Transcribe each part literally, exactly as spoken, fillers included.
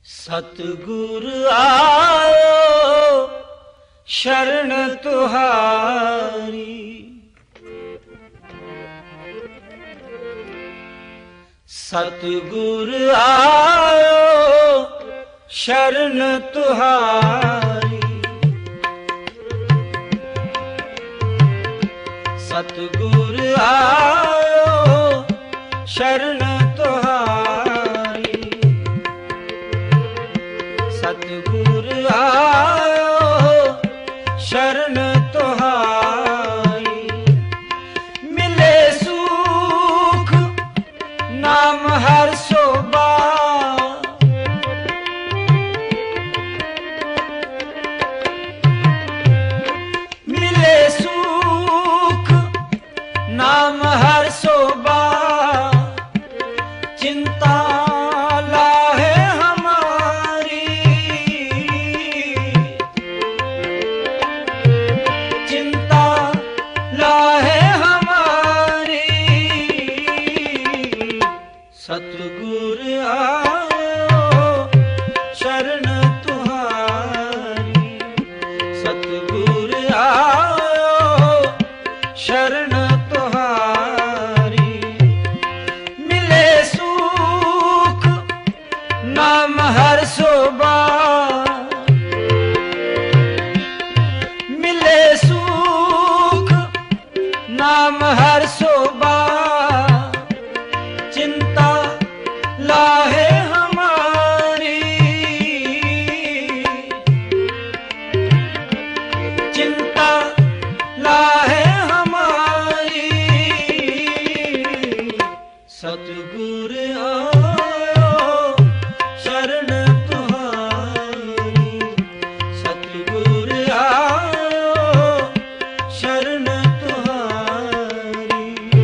सतगुर आयो शरण तुहारी, सतगुर आयो शरण तुहारी, सतगुर आयो शरण तुहारी, सतगुर आयो शरण तुहारी। मिले सुख नाम हर शोभा, मिले सुख नाम हर शोभा, चिंता लाहे हमारी, चिंता लाहे हमारी। सतगुर आयो शरण तुहारी, सतगुर आयो शरण तुहारी। मिले सुख नाम हर शोभा, मिले सुख नाम हर शोभा, चिंता लाहे हमारी, चिंता लाहे हमारी। सतगुर आयो शरण तुहारी, सतगुर आयो शरण तुहारी।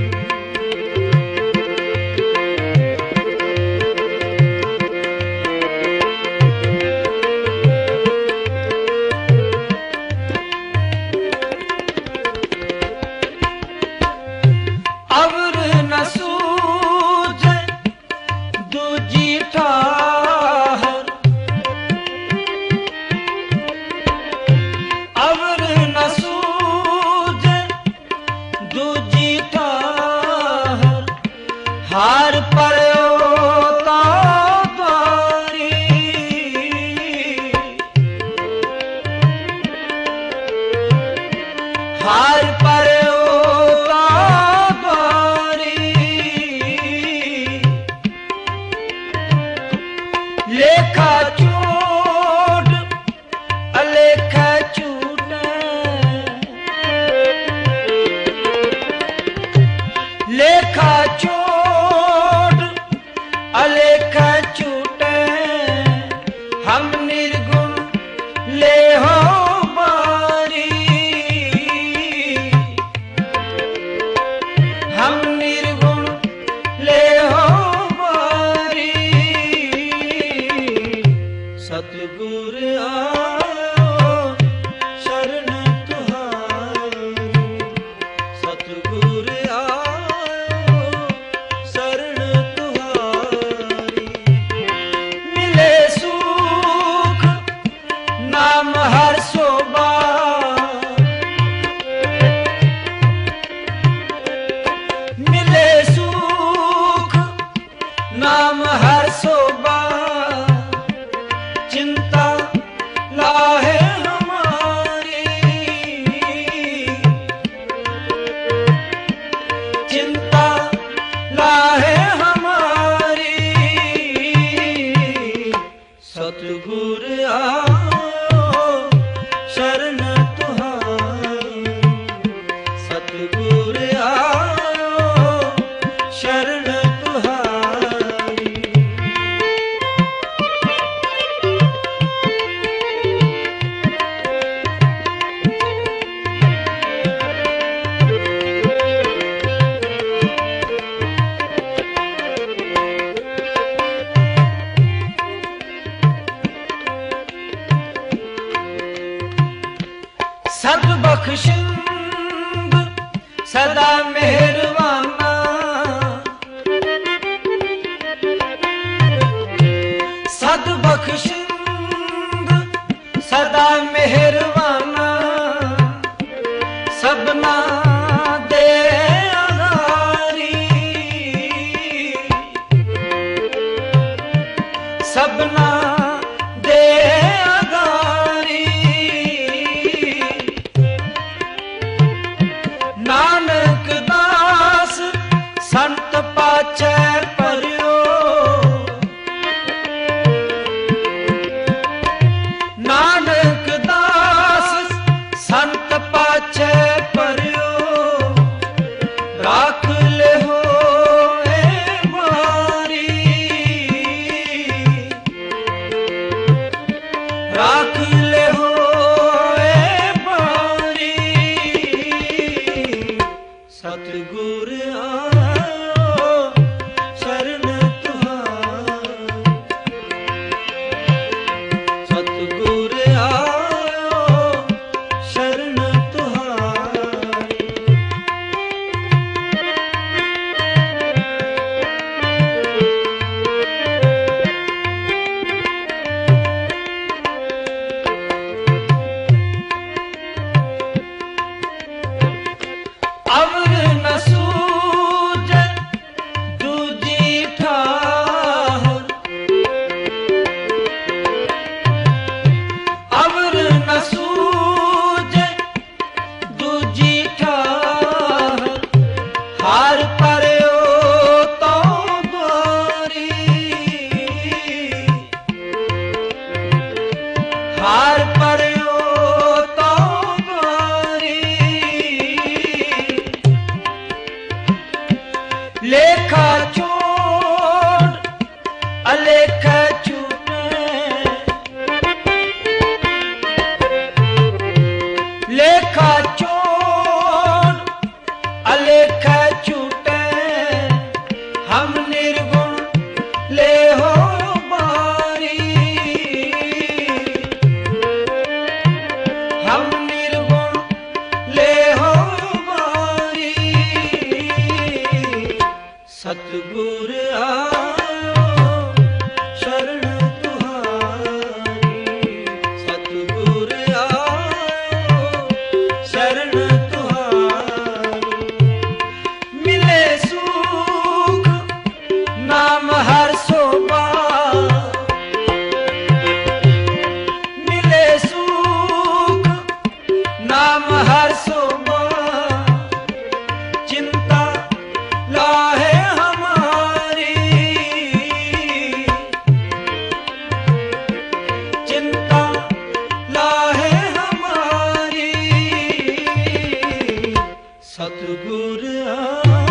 अवर न सूझे दूजी ठाहर, अवर न सूझे दूजी ठाहर, हार पर्यो तारी, हार पर्यो लेखा चूट अलेखा चूटे, लेखा चूट अलेखा चूटे। हम निर्गुण ले हो बारी, हम निर्गुण ले हो बारी। सतगुर आयो शरण तुहारी, सतगुर आयो शरण तुहारी। मिले सुख नाम हर शोभा, मिले सुख नाम हर शोभा, चिंता लाहे हमारी, चिंता लाहे हमारी। सतगुर आयो शरण तुहारी, सतगुर आयो शरण तुहारी। सत बख्शिंद सदा मेहरबाना, सद ਬਖਸ਼ਿੰਦ ਸਦਾ ਮਿਹਰਬਾਨਾ ਸਭਨਾ ਦੇ ਆਧਾਰੀ ਸਭਨਾ ਦੇ ਆਧਾਰੀ ਨਾਨਕ ਦਾਸ ਸੰਤ ਪਾਛੈ ਪਰਿਓ ਨਾਨਕ ਦਾਸ ਸੰਤ ਪਾਛੈ ਪਰਿਓ ਰਾਖ ਲਿਓ ਏ ਮਾਰੀ ਰਾਖ ਲਿਓ ਏ ਮਾਰੀ ਸਤਿਗੁਰ ਆਇਓ ਸ਼ਰਨ ਤੁਹਾਰੀ ਸਤਿਗੁਰ ਆਇਓ ਸ਼ਰਨ ਤੁਹਾਰੀ ਅਵਰ ਨ ਸੂਝੈ ਦੂਜੀ ਠਾਹੁਰ ਅਵਰ ਨ ਸੂਝੈ ਦੂਜੀ ਠਾਹੁਰ ਹਾਰ ਪਰਿਓ ਤਉ ਦੁਆਰੀ ਹਾਰ ਪਰਿਓ ਤਉ ਦੁਆਰੀ ਲੇਖਾ ਛੋੜ ਅਲੇਖ ਛੂਟੇ ਲੇਖਾ ਛੋੜ ਅਲੇਖ ਛੂਟੇ ਹਮ ਨਿਰਗੁਣ ਲੇਹੋ ਬਾਰੀ ਹਮ ਨਿਰਗੁਣ ਲੇਹੋ ਬਾਰੀ ਸਤਿਗੁਰ ਆਇਓ ਸ਼ਰਨ ਤੁਹਾਰੀ ਸਤਿਗੁਰ ਆਇਓ ਸ਼ਰਨ ਤੁਹਾਰੀ ਮਿਲੇ ਸੁਖ ਨਾਮ ਹਰ ਸੋਭਾ ਮਿਲੇ ਸੁਖ ਨਾਮ ਹਰ ਸੋਭਾ ਚਿੰਤਾ ਲਾਹੇ ਹਮਾਰੀ ਚਿੰਤਾ ਲਾਹੇ ਹਮਾਰੀ ਸਤਿਗੁਰ ਆ